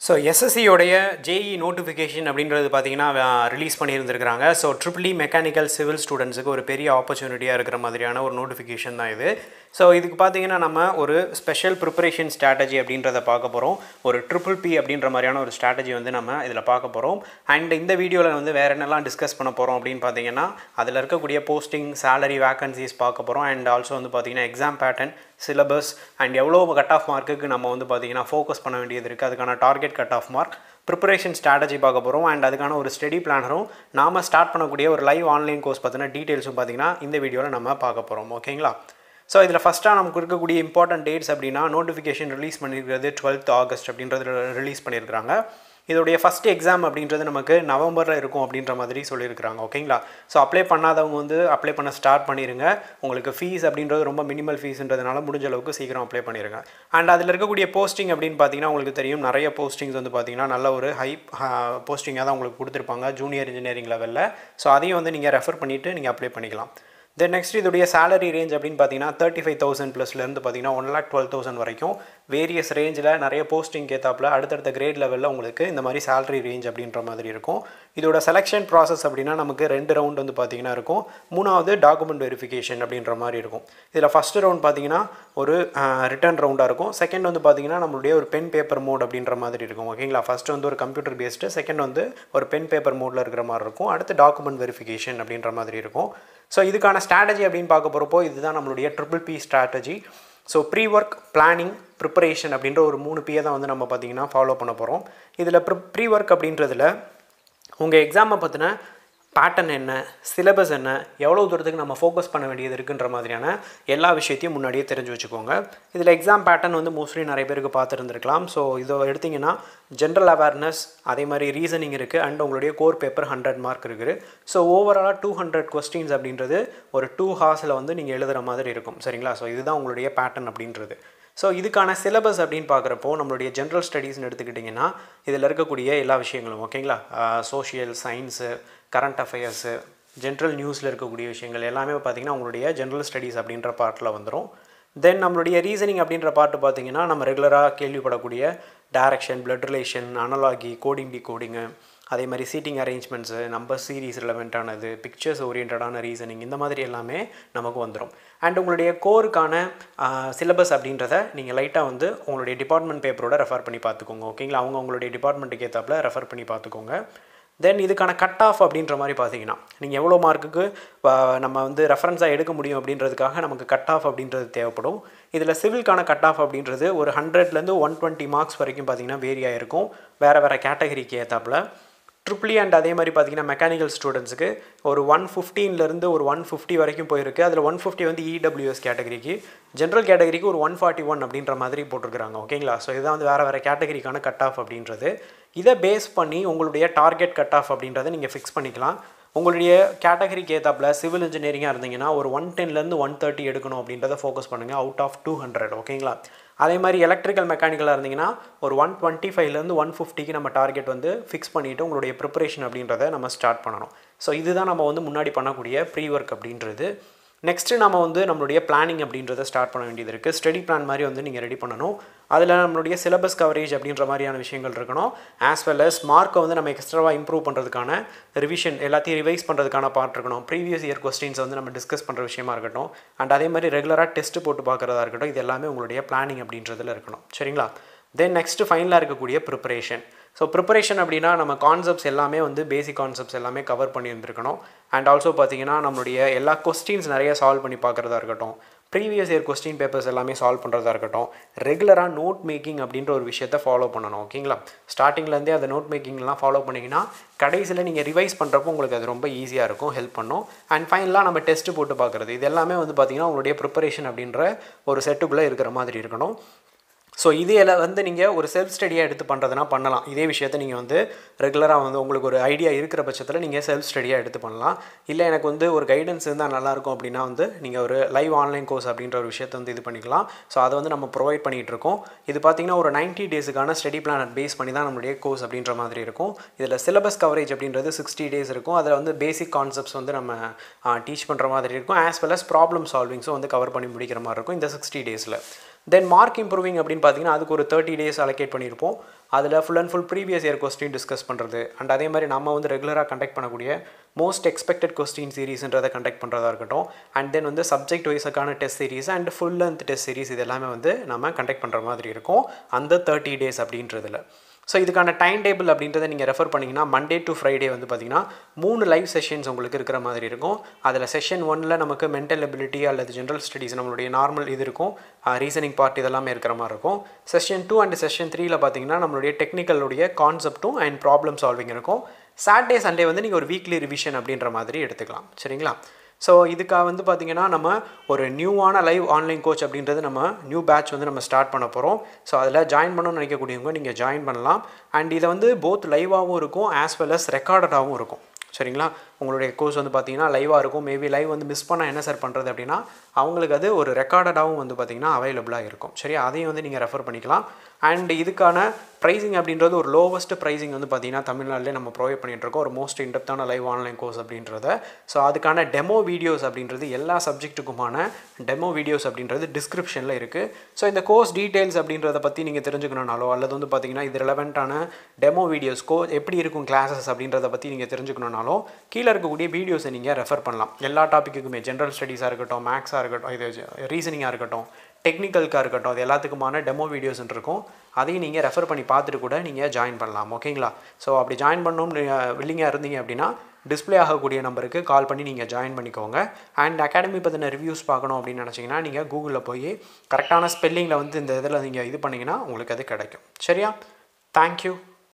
So Ssc உடைய JEE notification அப்படின்றது பார்த்தீங்கன்னா ரிலீஸ் பண்ணியிருந்திருக்காங்க. ஸோ ட்ரிபிள் மெக்கானிக்கல் சிவில் ஸ்டூடெண்ட்ஸுக்கு ஒரு பெரிய ஆப்பர்ச்சுனிட்டியாக இருக்கிற மாதிரியான ஒரு நோட்டிஃபிகேஷன் தான் இது. ஸோ இதுக்கு பார்த்தீங்கன்னா நம்ம ஒரு ஸ்பெஷல் ப்ரிப்பரேஷன் ஸ்ட்ராட்டஜி அப்படின்றத பார்க்க போகிறோம். ஒரு ட்ரிபிள் அப்படின்ற மாதிரியான ஒரு ஸ்ட்ராட்டஜி வந்து நம்ம இதில் பார்க்க போகிறோம். அண்ட் இந்த வீடியோவில் வந்து வேறு என்னெல்லாம் டிஸ்கஸ் பண்ண போகிறோம் அப்படின்னு பார்த்தீங்கன்னா அதில் இருக்கக்கூடிய போஸ்டிங், சேலரி, வேகன்சிஸ் பார்க்க போகிறோம். அண்ட் ஆல்சோ வந்து பார்த்தீங்கன்னா எக்ஸாம் பேட்டர்ன், சிலபஸ் அண்ட் எவ்வளோ கட் ஆஃப் மார்க்குக்கு நம்ம வந்து பார்த்திங்கன்னா ஃபோக்கஸ் பண்ண வேண்டியது இருக்குது, அதுக்கான target cut off mark, preparation strategy பார்க்க போகிறோம். அண்ட் அதுக்கான ஒரு ஸ்டடி பிளானரும் நாம் ஸ்டார்ட் பண்ணக்கூடிய ஒரு லைவ் ஆன்லைன் கோர்ஸ் பார்த்தினா டீட்டெயில்ஸும் பார்த்திங்கன்னா இந்த வீடியோவில் நம்ம பார்க்க போகிறோம். ஓகேங்களா? ஸோ இதில் ஃபஸ்ட்டாக நமக்கு இருக்கக்கூடிய இம்பார்ட்டன்ட் டேட்ஸ் அப்படின்னா நோட்டிஃபிகேஷன் ரிலீஸ் பண்ணியிருக்கிறது 12th ஆகஸ்ட் அப்படின்றது ரிலீஸ் பண்ணியிருக்கிறாங்க. இதோடைய ஃபஸ்ட் எக்ஸாம் அப்படின்றது நமக்கு நவம்பரில் இருக்கும் அப்படின்ற மாதிரி சொல்லியிருக்கிறாங்க. ஓகேங்களா? ஸோ அப்ளை பண்ணாதவங்க வந்து அப்ளை பண்ண ஸ்டார்ட் பண்ணிடுங்க. உங்களுக்கு ஃபீஸ் அப்படின்றது ரொம்ப மினிமல் ஃபீஸ்ன்றதுனால முடிஞ்ச அளவுக்கு சீக்கிரம் அப்ளை பண்ணிடுங்க. அண்ட் அதில் இருக்கக்கூடிய போஸ்டிங் அப்படின்னு பார்த்தீங்கன்னா உங்களுக்கு தெரியும், நிறைய போஸ்டிங்ஸ் வந்து பார்த்தீங்கன்னா நல்ல ஒரு ஹை போஸ்டிங்காக தான் உங்களுக்கு கொடுத்துருப்பாங்க ஜூனியர் இன்ஜினியரிங் லெவலில். ஸோ அதையும் வந்து நீங்கள் ரெஃபர் பண்ணிவிட்டு நீங்கள் அப்ளை பண்ணிக்கலாம். தென் நெக்ஸ்ட் இதோடைய சேலரி ரேஞ்ச் அப்படின்னு பார்த்தீங்கன்னா 35,000 ப்ளஸ்லேருந்து பார்த்தீங்கன்னா 1,12,000 வரைக்கும் வேரியஸ் ரேஞ்சில் நிறைய போஸ்டிங் ஏற்றாப்பில் அடுத்தடுத்த கிரேட் லெவலில் உங்களுக்கு இந்த மாதிரி சேலரி ரேஞ்ச் அப்படின்ற மாதிரி இருக்கும். இதோட செலெக்ஷன் ப்ராசஸ் அப்படின்னா நமக்கு 2 ரவுண்ட் வந்து பார்த்திங்கன்னா இருக்கும். 3வது டாக்குமெண்ட் வெரிஃபிகேஷன் அப்படின்ற மாதிரி இருக்கும். இதில் ஃபஸ்ட்டு ரவுண்ட் பார்த்திங்கன்னா ஒரு ரிட்டன் ரவுண்டாக இருக்கும். செகண்ட் வந்து பார்த்திங்கன்னா நம்மளுடைய ஒரு பென் பேப்பர் மோட் அப்படின்ற மாதிரி இருக்கும். ஓகேங்களா? ஃபஸ்ட்டு வந்து ஒரு கம்ப்யூட்டர் பேஸ்டு, செகண்ட் வந்து ஒரு பென் பேப்பர் மோடில் இருக்கிற மாதிரி இருக்கும். அடுத்து டாக்குமெண்ட் வெரிஃபிகேஷன் அப்படின்ற மாதிரி இருக்கும். ஸோ இதுக்கான ஸ்ட்ராட்டஜி அப்படின்னு பார்க்க போகிறப்போ இதுதான் நம்மளுடைய triple strategy. So pre work, planning, preparation அப்படின்ற ஒரு 3 P தான் வந்து நம்ம பார்த்திங்கன்னா ஃபாலோ பண்ண போகிறோம். இதில் ப்ரீ ஒர்க் அப்படின்றதில் உங்கள் எக்ஸாமை பற்றின பேட்டர்ன் என்ன, சிலபஸ் என்ன, எவ்வளோ தூரத்துக்கு நம்ம ஃபோக்கஸ் பண்ண வேண்டியது இருக்குன்ற மாதிரியான எல்லா விஷயத்தையும் முன்னாடியே தெரிஞ்சு வச்சுக்கோங்க. இதில் எக்ஸாம் பேட்டர்ன் வந்து மோஸ்ட்லி நிறைய பேருக்கு பார்த்துருந்துருக்கலாம். ஸோ இதை எடுத்திங்கன்னா ஜென்ரல் அவேர்னஸ், அதே மாதிரி ரீசனிங் இருக்குது, அண்ட் உங்களுடைய கோர் பேப்பர் 100 மார்க் இருக்குது. ஸோ ஓவராலாக 200 கொஸ்டின்ஸ் அப்படின்றது ஒரு 2 ஹார்ஸில் வந்து நீங்கள் எழுதுகிற மாதிரி இருக்கும். சரிங்களா? ஸோ இதுதான் உங்களுடைய பேட்டர்ன் அப்படின்றது. ஸோ இதுக்கான சிலபஸ் அப்படின்னு பார்க்குறப்போ நம்மளுடைய ஜென்ரல் ஸ்டடீஸ்னு எடுத்துக்கிட்டிங்கன்னா இதில் இருக்கக்கூடிய எல்லா விஷயங்களும், ஓகேங்களா, social, science, current affairs, general நியூஸில் இருக்கக்கூடிய விஷயங்கள் எல்லாமே பார்த்திங்கன்னா உங்களுடைய ஜென்ரல் ஸ்டடீஸ் அப்படின்ற பார்ட்டில் வந்துடும். தென் நம்மளுடைய ரீசனிங் அப்படின்ற பார்ட்டு பார்த்திங்கன்னா நம்ம ரெகுலராக கேள்விப்படக்கூடிய direction, blood relation, analogy, coding, decoding, அதே மாதிரி சீட்டிங் அரேஞ்ச்மெண்ட்ஸு, நம்பர் சீரீஸ் ரிலவெண்ட்டானது, பிக்சர்ஸ் ஓரியன்டான ரீசனிங், இந்த மாதிரி எல்லாமே நமக்கு வந்துடும். அண்ட் உங்களுடைய கோருக்கான சிலபஸ் அப்படின்றத நீங்கள் லைட்டாக வந்து உங்களுடைய டிபார்ட்மெண்ட் பேப்பரோட ரெஃபர் பண்ணி பார்த்துக்கோங்க. ஓகேங்களா? அவங்க உங்களுடைய டிபார்ட்மெண்ட்டுக்கு ஏற்றாப்பில் ரெஃபர் பண்ணி பார்த்துக்கோங்க. தென் இதுக்கான கட் ஆஃப் அப்படின்ற மாதிரி பார்த்தீங்கன்னா நீங்கள் எவ்வளோ மார்க்குக்கு நம்ம வந்து ரெஃபரன்ஸாக எடுக்க முடியும் அப்படின்றதுக்காக நமக்கு கட் ஆஃப் அப்படின்றது தேவைப்படும். இதில் சிவில்கான கட் ஆஃப் அப்படின்றது ஒரு 100லேருந்து 120 மார்க்ஸ் வரைக்கும் பார்த்திங்கன்னா வேரி ஆகிருக்கும் வேறு கேட்டகரிக்கு ஏற்றாப்பில். ட்ரிபிள் அண்ட் அதே மாதிரி பார்த்திங்கன்னா மெக்கானிக்கல் ஸ்டூடெண்ட்ஸுக்கு ஒரு 115லேருந்து ஒரு 150 வரைக்கும் போயிருக்கு. அதில் 150 வந்து EWS கேட்டகரிக்கு, ஜென்ரல் கேட்டகரிக்கு ஒரு 141 அப்படின்ற மாதிரி போட்டிருக்கிறாங்க. ஓகேங்களா? ஸோ இதுதான் வந்து வேறு கேட்டகரிக்கான கட் ஆஃப் அப்படின்றது. இதை பேஸ் பண்ணி உங்களுடைய டார்கெட் கட் ஆஃப் அப்படின்றத நீங்கள் ஃபிக்ஸ் பண்ணிக்கலாம். உங்களுடைய கேட்டகரிக்கு ஏற்றாப்பில் சிவில் இன்ஜினியரிங்காக இருந்தீங்கன்னா ஒரு 110லேருந்து 130 எடுக்கணும் அப்படின்றத ஃபோக்கஸ் பண்ணுங்கள் அவுட் ஆஃப் 200. ஓகேங்களா? அதே மாதிரி எலக்ட்ரிக்கல் மெக்கானிக்கலாக இருந்தீங்கன்னா ஒரு 125லேருந்து 150க்கு நம்ம டார்கெட் வந்து ஃபிக்ஸ் பண்ணிவிட்டு உங்களுடைய ப்ரிப்பரேஷன் அப்படின்றத நம்ம ஸ்டார்ட் பண்ணணும். ஸோ இதுதான் நம்ம வந்து முன்னாடி பண்ணக்கூடிய ப்ரீ ஒர்க் அப்படின்றது. நெக்ஸ்ட்டு நம்ம வந்து நம்மளுடைய பிளானிங் அப்படின்றத ஸ்டார்ட் பண்ண வேண்டியது இருக்குது. ஸ்டடி பிளான் மாதிரி வந்து நீங்கள் ரெடி பண்ணணும். அதில் நம்மளுடைய சிலபஸ் கவரேஜ் அப்படின்ற மாதிரியான விஷயங்கள் இருக்கணும். ஆஸ் வெல் அஸ் மார்க்கை வந்து நம்ம எக்ஸ்ட்ராவாக இம்ப்ரூவ் பண்ணுறதுக்கான ரிவிஷன், எல்லாத்தையும் ரிவைஸ் பண்ணுறதுக்கான பார்ட் இருக்கணும். ப்ரீவியஸ் இயர் கொஸ்டின்ஸ் வந்து நம்ம டிஸ்கஸ் பண்ணுற விஷயமா இருக்கட்டும். அண்ட் அதே மாதிரி ரெகுலராக டெஸ்ட்டு போட்டு பார்க்குறதா இருக்கட்டும். இது எல்லாமே உங்களுடைய பிளானிங் அப்படின்றதில் இருக்கணும். சரிங்களா? தென் நெக்ஸ்ட்டு ஃபைனலாக இருக்கக்கூடிய ப்ரிப்பரேஷன். ஸோ ப்ரிப்பரேஷன் அப்படின்னா நம்ம கான்செப்ட்ஸ் எல்லாமே வந்து பேசிக் கான்செப்ட்ஸ் எல்லாமே கவர் பண்ணியிருந்துருக்கணும். அண்ட் ஆல்சோ பார்த்திங்கன்னா நம்மளுடைய எல்லா கொஸ்டின்ஸ் நிறைய சால்வ் பண்ணி பார்க்குறதா இருக்கட்டும், ப்ரீவியஸ் இயர் கொஸ்டின் பேப்பர்ஸ் எல்லாமே சால்வ் பண்ணுறதா இருக்கட்டும், ரெகுலராக நோட் மேக்கிங் அப்படின்ற ஒரு விஷயத்தை ஃபாலோ பண்ணணும். ஓகேங்களா? ஸ்டார்டிங்லேருந்தே அந்த நோட் மேக்கிங்லாம் ஃபாலோ பண்ணிங்கன்னா கடைசியில் நீங்கள் ரிவைஸ் பண்ணுறப்போ உங்களுக்கு அது ரொம்ப ஈஸியாக இருக்கும், ஹெல்ப் பண்ணும். அண்ட் ஃபைனலாக நம்ம டெஸ்ட்டு போட்டு பார்க்குறது, இது எல்லாமே வந்து பார்த்திங்கன்னா உங்களுடைய ப்ரிப்பரேஷன் அப்படின்ற ஒரு செட்டுக்குள்ளே இருக்கிற மாதிரி இருக்கணும். ஸோ இதில் வந்து நீங்கள் ஒரு செல்ஃப் ஸ்டடியாக எடுத்து பண்ணுறதுனா பண்ணலாம். இதே விஷயத்தை நீங்கள் வந்து ரெகுலராக வந்து உங்களுக்கு ஒரு ஐடியா இருக்கிற பட்சத்தில் நீங்கள் செல்ஃப் ஸ்டடியாக எடுத்து பண்ணலாம். இல்லை எனக்கு வந்து ஒரு கைடன்ஸ் இருந்தால் நல்லாயிருக்கும் அப்படின்னா வந்து நீங்கள் ஒரு லைவ் ஆன்லைன் கோர்ஸ் அப்படின்ற ஒரு விஷயத்தை வந்து இது பண்ணிக்கலாம். ஸோ அதை வந்து நம்ம ப்ரொவைட் பண்ணிகிட்ருக்கோம். இது பார்த்திங்கன்னா ஒரு 90 டேஸுக்கான ஸ்டடி பிளான் பேஸ் பண்ணி தான் நம்மளுடைய கோர்ஸ் அப்படின்ற மாதிரி இருக்கும். இதில் சிலபஸ் கவரேஜ் அப்படின்றது 60 டேஸ் இருக்கும். அதில் வந்து பேசிக் கான்செப்ட்ஸ் வந்து நம்ம டீச் பண்ணுற மாதிரி இருக்கும். ஆஸ் வெல் அஸ் ப்ராப்ளம் சால்விங்ஸும் வந்து கவர் பண்ணி முடிக்கிற மாதிரி இருக்கும் இந்த 60 டேஸில். தென் மார்க் இம்ப்ரூவிங் அப்படின்னு பார்த்தீங்கன்னா அதுக்கு ஒரு 30 days அலோகேட் பண்ணியிருப்போம். அதில் full and full previous year question discuss பண்ணுறது அண்ட் அதே மாதிரி நம்ம வந்து ரெகுலராக கண்டக்ட் பண்ணக்கூடிய மோஸ்ட் எக்ஸ்பெக்டட் கொஸ்டின் சீரீஸ்ன்றதை கண்டக்ட் பண்ணுறதா இருக்கட்டும். அண்ட் தென் வந்து சப்ஜெக்ட் வைஸுக்கான test series and full length test series இது எல்லாமே வந்து நம்ம கண்டக்ட் பண்ணுற மாதிரி இருக்கும் அந்த 30 days அப்படின்றதுல. ஸோ இதுக்கான டைம் டேபிள் அப்படின்றத நீங்கள் ரெஃபர் பண்ணிங்கன்னா மண்டே டு ஃப்ரைடே வந்து பார்த்திங்கன்னா 3 லைவ் செஷன்ஸ் உங்களுக்கு இருக்கிற மாதிரி இருக்கும். அதில் செஷன் 1ல் நமக்கு மென்டல் எபிலிட்டி அல்லது ஜென்ரல் ஸ்டடீஸ் நம்மளுடைய நார்மல் இது இருக்கும், ரீசனிங் பார்ட் இதெல்லாமே இருக்கிற மாதிரி இருக்கும். செஷன் 2 அண்ட் செஷன் 3ல் பார்த்திங்கன்னா நம்மளுடைய டெக்னிக்கலுடைய கான்செப்ட்டும் அண்ட் ப்ராப்ளம் சால்விங் இருக்கும். சாட்டர்டே சண்டே வந்து நீங்கள் ஒரு வீக்லி ரிவிஷன் அப்படின்ற மாதிரி எடுத்துக்கலாம். சரிங்களா? ஸோ இதுக்காக வந்து பார்த்திங்கன்னா நம்ம ஒரு நியூவான லைவ் ஆன்லைன் கோச் அப்படின்றது நம்ம நியூ பேட்ச் வந்து நம்ம ஸ்டார்ட் பண்ண போகிறோம். ஸோ அதில் ஜாயின் பண்ணணும்னு நினைக்கக்கூடியவங்க நீங்கள் ஜாயின் பண்ணலாம். அண்ட் இதை வந்து போத் லைவாகவும் இருக்கும் ஆஸ் வெல் அஸ் ரெக்கார்டடாகவும் இருக்கும். சரிங்களா? உங்களுடைய கோர்ஸ் வந்து பார்த்திங்கன்னா லைவாக இருக்கும். மேபி லைவ் வந்து மிஸ் பண்ணால் என்ன சார் பண்ணுறது அப்படின்னா அவங்களுக்கு அது ஒரு ரெக்கார்டடாகவும் வந்து பார்த்திங்கன்னா அவைலபிளாக இருக்கும். சரி, அதையும் வந்து நீங்கள் ரெஃபர் பண்ணிக்கலாம். அண்ட் இதுக்கான ப்ரைஸிங் அப்படின்றது ஒரு லோவஸ்ட் ப்ரைஸிங் வந்து பார்த்திங்கன்னா தமிழ்நாட்டிலே நம்ம ப்ரொவைட் பண்ணிகிட்ருக்கோம் ஒரு மோஸ்ட் இன்டெப்த்தான லைவ் ஆன்லைன் கோர்ஸ் அப்படின்றத. ஸோ அதுக்கான டெமோ வீடியோஸ் அப்படின்றது எல்லா சப்ஜெக்ட்டுக்குமான டெமோ வீடியோஸ் அப்படின்றது டிஸ்கிரிப்ஷனில் இருக்குது. ஸோ இந்த கோர்ஸ் டீட்டெயில்ஸ் அப்படின்றத பற்றி நீங்கள் தெரிஞ்சுக்கணுனாலோ அல்லது வந்து பார்த்திங்கன்னா இது ரெலவெண்ட்டான டெமோ வீடியோஸ் எப்படி இருக்கும் கிளாஸஸ் அப்படின்றத பற்றி நீங்கள் தெரிஞ்சுக்கணுனாலோ கீழே இருக்கக்கூடிய வீடியோஸை நீங்கள் ரெஃபர் பண்ணலாம். எல்லா டாப்பிக்குமே ஜென்ரல் ஸ்டடீஸாக இருக்கட்டும், மேக்ஸாக இருக்கட்டும், இது ரீசனிங்காக இருக்கட்டும், டெக்னிக்கலுக்காக இருக்கட்டும், அது எல்லாத்துக்குமான டெமோ வீடியோஸ் இருக்கும். அதையும் நீங்கள் ரெஃபர் பண்ணி பார்த்துட்டு கூட நீங்கள் ஜாயின் பண்ணலாம். ஓகேங்களா? ஸோ அப்படி ஜாயின் பண்ணணும்னு வில்லிங்காக இருந்தீங்க அப்படின்னா டிஸ்பிளே ஆகக்கூடிய நம்பருக்கு கால் பண்ணி நீங்கள் ஜாயின் பண்ணிக்கோங்க. அண்ட் அகாடமி பற்றின ரிவ்யூஸ் பார்க்கணும் அப்படின்னு நினச்சிங்கன்னா நீங்கள் கூகுளில் போய் கரெக்டான ஸ்பெல்லிங்கில் வந்து இந்த இதில் நீங்கள் இது பண்ணிங்கன்னா உங்களுக்கு அது கிடைக்கும். சரியா? தேங்க்யூ.